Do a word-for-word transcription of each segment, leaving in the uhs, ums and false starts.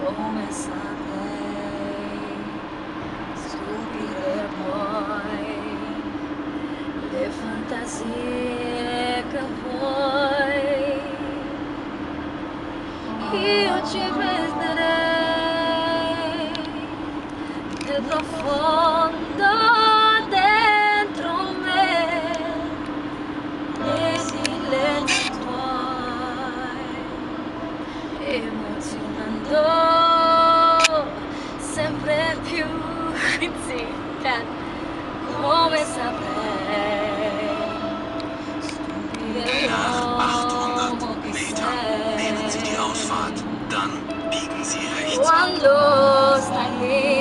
come saprei stupire poi le fantasie che vuoi. Io ci perderei nel profondo dentro me, nei silenzi tuoi, emozionando sempre più. Sì, can. Come saprei stupire l'uomo che Nehmen Sie die Ausfahrt, sei dann biegen Sie rechts ab. quando stai lì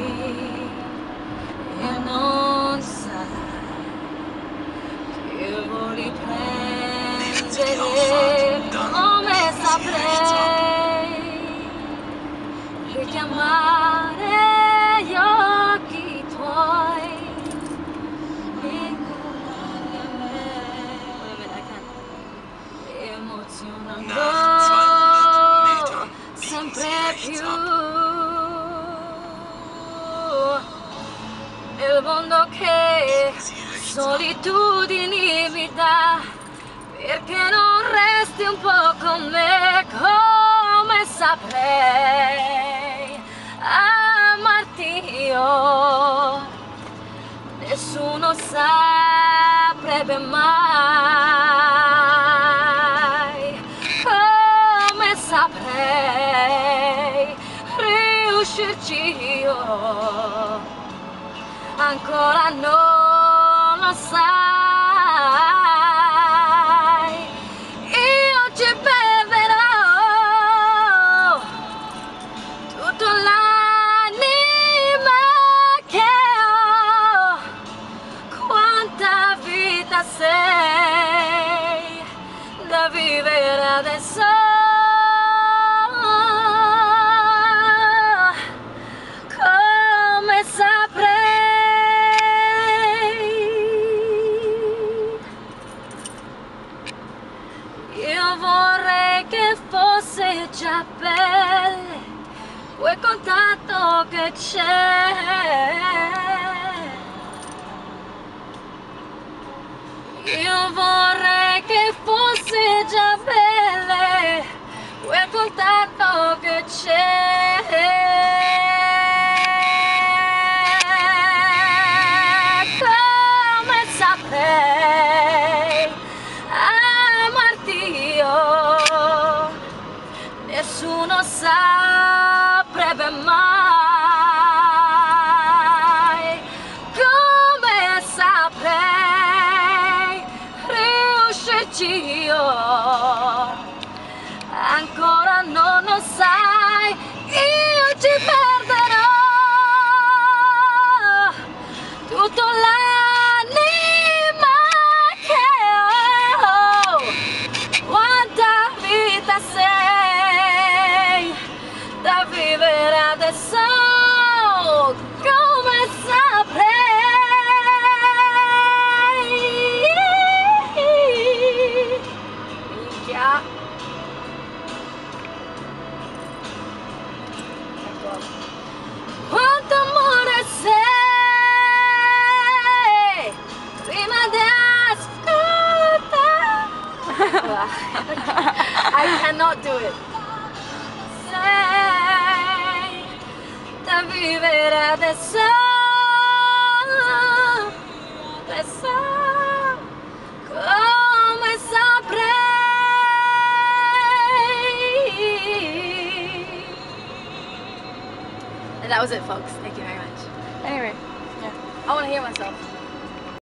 e non sai che voli prendere. Come saprei richiamare gli occhi tuoi, incollati a me, emozionando sempre più il mondo che solitudini mi dà, perché non resti un po' con me. Come saprei amarti io, nessuno saprebbe mai. Come saprei riuscirci io, ancora non lo sai. Io ci perderò tutta l'anima che ho. Quanta vita sei da vivere adesso. Come saprei, io vorrei che fosse già pelle quel contatto che c'è. Io vorrei che fosse già belle quel contatto che c'è. Come saprei amarti io, nessuno saprebbe mai. Come saprei riuscirci io, ancora non lo sai. Io ci perderò tutta l'anima che ho. Quanta vita sei da vivere adesso. Come saprei, minchia. Quanto amore sei prima di ascoltare. I cannot do it. Sei da vivere adesso, adesso. Come saprei. And that was it, folks. Thank you very much. Anyway, yeah. I want to hear myself.